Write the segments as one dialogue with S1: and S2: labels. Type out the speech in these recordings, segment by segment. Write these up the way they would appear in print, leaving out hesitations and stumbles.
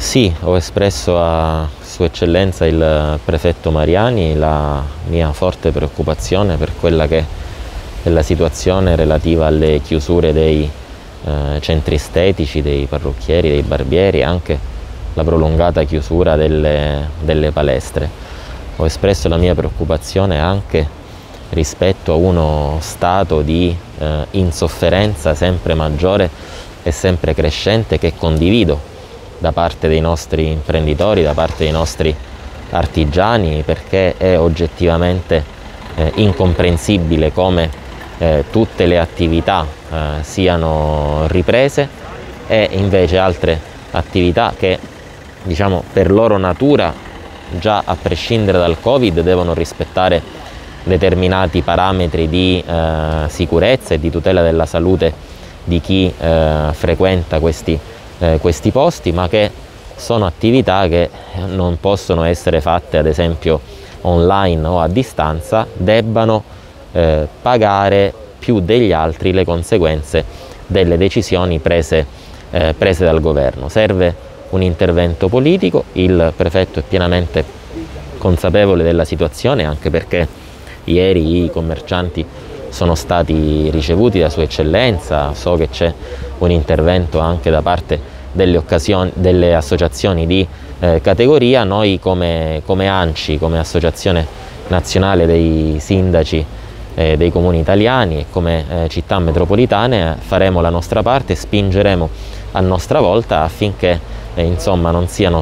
S1: Sì, ho espresso a Sua Eccellenza il Prefetto Mariani la mia forte preoccupazione per quella che è la situazione relativa alle chiusure dei centri estetici, dei parrucchieri, dei barbieri e anche la prolungata chiusura delle palestre. Ho espresso la mia preoccupazione anche rispetto a uno stato di insofferenza sempre maggiore e sempre crescente che condivido da parte dei nostri imprenditori, da parte dei nostri artigiani, perché è oggettivamente incomprensibile come tutte le attività siano riprese e invece altre attività che, diciamo, per loro natura, già a prescindere dal Covid, devono rispettare determinati parametri di sicurezza e di tutela della salute di chi frequenta questi posti, ma che sono attività che non possono essere fatte ad esempio online o a distanza, debbano pagare più degli altri le conseguenze delle decisioni prese dal governo. Serve un intervento politico, il prefetto è pienamente consapevole della situazione, anche perché ieri i commercianti sono stati ricevuti da Sua Eccellenza. So che c'è un intervento anche da parte delle associazioni di categoria. Noi come ANCI, come Associazione Nazionale dei Sindaci dei Comuni Italiani e come città metropolitane faremo la nostra parte e spingeremo a nostra volta affinché insomma non siano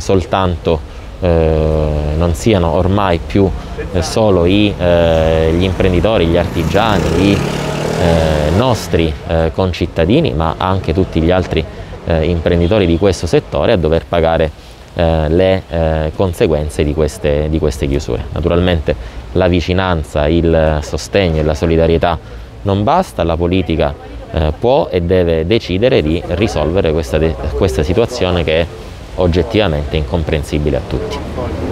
S1: ormai più solo gli imprenditori, gli artigiani, i nostri concittadini, ma anche tutti gli altri imprenditori di questo settore a dover pagare le conseguenze di queste chiusure. Naturalmente la vicinanza, il sostegno e la solidarietà non basta, la politica può e deve decidere di risolvere questa situazione che è oggettivamente incomprensibile a tutti.